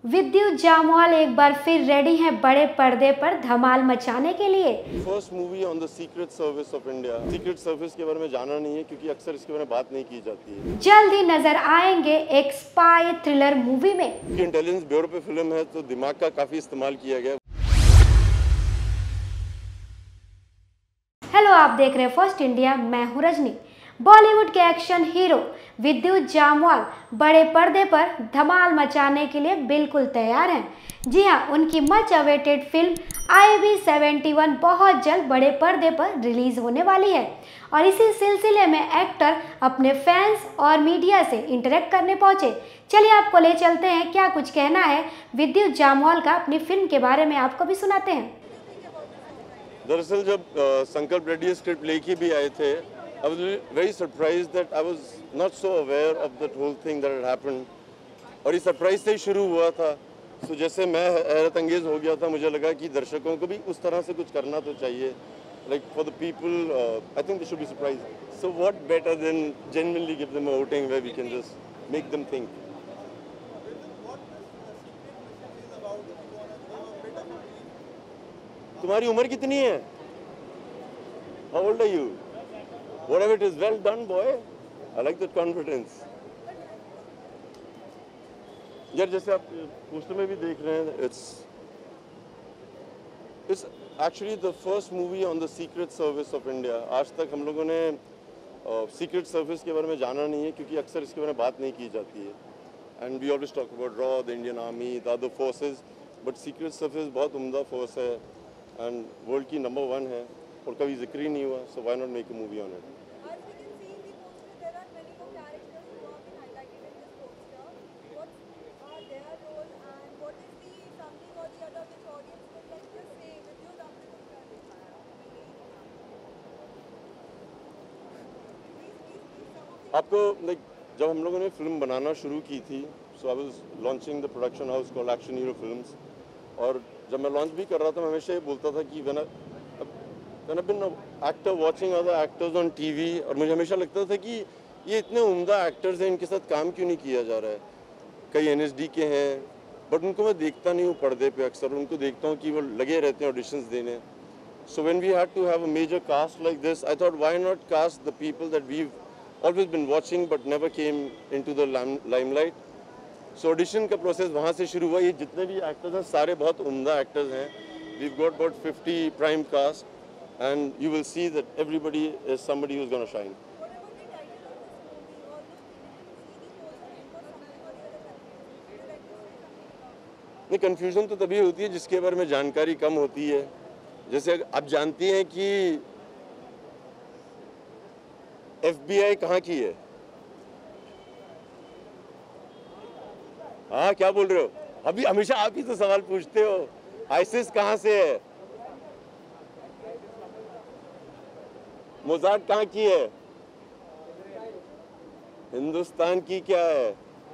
विद्युत जामवाल एक बार फिर रेडी हैं बड़े पर्दे पर धमाल मचाने के लिए। First movie on the secret service of India. Secret service के बारे में जाना नहीं है क्योंकि अक्सर इसके बारे में बात नहीं की जाती है। जल्द ही नजर आएंगे एक स्पाई थ्रिलर मूवी में। क्योंकि इंटेलिजेंस ब्यूरो पे फिल्म है तो दिमाग का काफी इस्तेमाल किया गया। हेलो, आप देख रहे हैं फर्स्ट इंडिया। मैं हूं रजनी। बॉलीवुड के एक्शन हीरो विद्युत जामवाल बड़े पर्दे पर धमाल मचाने के लिए बिल्कुल तैयार हैं। जी हां, उनकी मच अवेटेड फिल्म IB 71 बहुत जल्द बड़े पर्दे पर रिलीज होने वाली है और इसी सिलसिले में एक्टर अपने फैंस और मीडिया से इंटरेक्ट करने पहुंचे। चलिए आपको ले चलते हैं, क्या कुछ कहना है विद्युत जामवाल का अपनी फिल्म के बारे में आपको भी सुनाते हैं। दरअसल जब संकल्प रेड्डी स्क्रिप्ट लेके भी आए थे, I was very surprised that I was not so aware of that whole thing that had happened. और ये सरप्राइज से ही शुरू हुआ था। तो जैसे मैं हैरत अंगेज हो गया था, मुझे लगा कि दर्शकों को भी उस तरह से कुछ करना तो चाहिए। Like for the people, I think they should be surprised. So what better than genuinely give them a outing where we can just make them think. तुम्हारी उम्र कितनी है? How old are you? Whatever it is, well done, boy. I like that confidence. यार जैसे आप poster में भी देख रहे हैं, it's actually the first movie on the Secret Service of India. आज तक हम लोगों ने सीक्रेट सर्विस के बारे में जाना नहीं है क्योंकि अक्सर इसके बारे में बात नहीं की जाती है। And we always talk about RAW, the Indian Army, the other forces, but Secret Service बहुत उम्दा फोर्स है and वर्ल्ड की नंबर 1 है और कभी जिक्र ही नहीं हुआ, so why not make a movie on it? आपको लाइक जब हम लोगों ने फिल्म बनाना शुरू की थी, so I was launching the production house called Action Hero Films, और जब मैं लॉन्च भी कर रहा था मैं हमेशा ये बोलता था कि when I been actor watching other actors on TV, और मुझे हमेशा लगता था कि ये इतने उम्दा एक्टर्स हैं, इनके साथ काम क्यों नहीं किया जा रहा है। कई NSD के हैं बट उनको मैं देखता नहीं हूँ पर्दे पे, अक्सर उनको देखता हूँ कि वो लगे रहते हैं ऑडिशंस देने। So when we had to have a major cast like this, I thought why not cast the people that we always been watching but never came into the limelight. So audition का process वहाँ से शुरू हुआ। ये जितने भी actors हैं सारे बहुत उम्दा एक्टर्स हैं। We've got about 50 prime cast and you will see that everybody is somebody who's going to shine. नहीं, कंफ्यूजन तो तभी होती है जिसके बारे में जानकारी कम होती है। जैसे आप जानती हैं कि FBI कहाँ की है? हाँ, क्या बोल रहे हो? अभी हमेशा आप ही तो सवाल पूछते हो। ISIS कहाँ से है? मोसाद कहाँ की है? हिंदुस्तान की क्या है?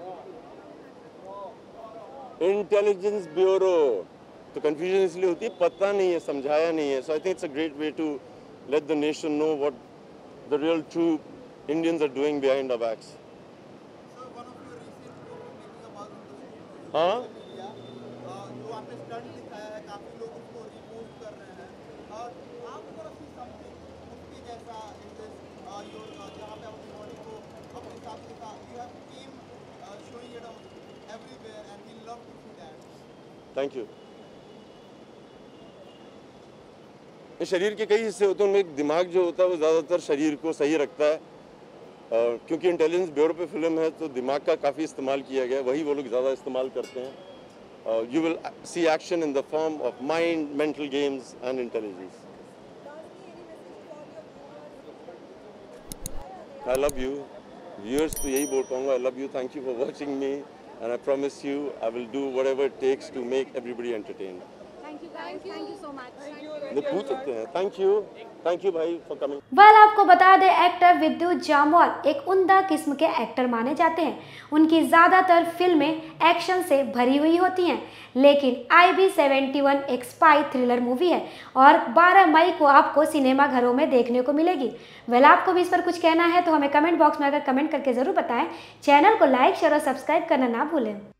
Intelligence bureau. तो कंफ्यूजन इसलिए होती है, पता नहीं है, समझाया नहीं है। So I think it's a great way to let the nation know what the real true Indians are doing behind our backs. Sir, one of your recent photos making a buzz on the social media. हाँ? जो आपने stunt दिखाया है, काफी लोग उसको repost कर रहे हैं और आप अगर see something उसके जैसा in this your जहाँ पे अपनी बॉडी को अपने हिसाब से का you have been showing it out everywhere and we love to see that. Thank you. शरीर के कई हिस्से होते हैं, उनमें एक दिमाग जो होता है वो ज़्यादातर शरीर को सही रखता है। क्योंकि इंटेलिजेंस ब्यूरो पे फिल्म है तो दिमाग का काफ़ी इस्तेमाल किया गया है, वही वो लोग ज़्यादा इस्तेमाल करते हैं। You will see action in the form of mind, mental games and intelligence. I love you. Viewers तो यही बोल पाऊंगा, I love you, thank you for watching me and I promise you I will do whatever it takes to make everybody entertained. Thank you so much. पूछ सकते हैं। Thank you भाई for coming. Well, आपको बता दें actor विद्युत जामवाल एक उम्दा किस्म के एक्टर माने जाते हैं। उनकी ज़्यादातर फिल्में एक्शन से भरी हुई होती हैं, लेकिन IB 71 एक स्पाई थ्रिलर मूवी है और 12 मई को आपको सिनेमा घरों में देखने को मिलेगी। वेल, आपको भी इस पर कुछ कहना है तो हमें कमेंट बॉक्स में अगर कमेंट करके ज़रूर बताएं। चैनल को लाइक शेयर और सब्सक्राइब करना ना भूलें।